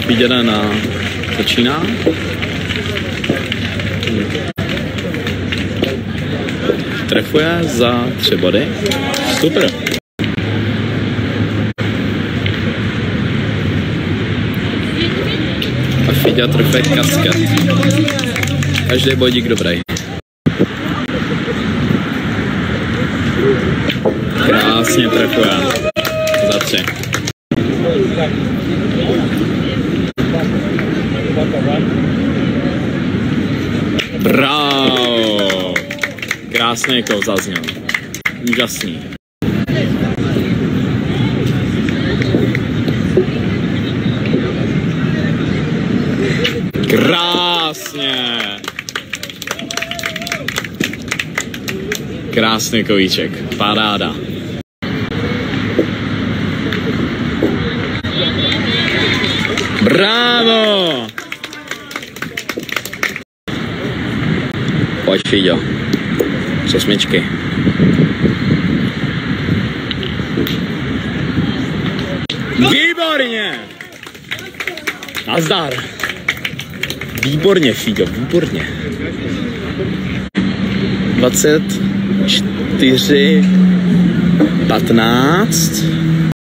Fíděna začíná. Trefuje za 3 body. Super. A Fíďa trefuje kasket. Každý bodík dobrý. Krásně trefuje. Za 3. Bravo! Krásný kov zazněl. Úžasný. Krásně! Krásný kovíček. Paráda. Bravo! Pojď, Fíďo. Z 8. Výborně! Nazdar! Výborně, Fíďo, výborně. 24, 15.